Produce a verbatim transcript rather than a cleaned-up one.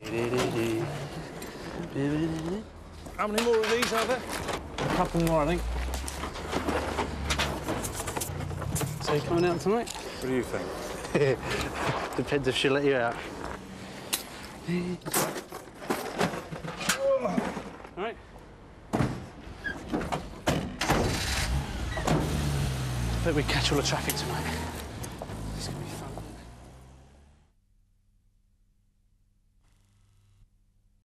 How many more of these are there? A couple more, I think. So you coming out tonight? What do you think? Depends if she'll let you out. All right. I bet we catch all the traffic tonight.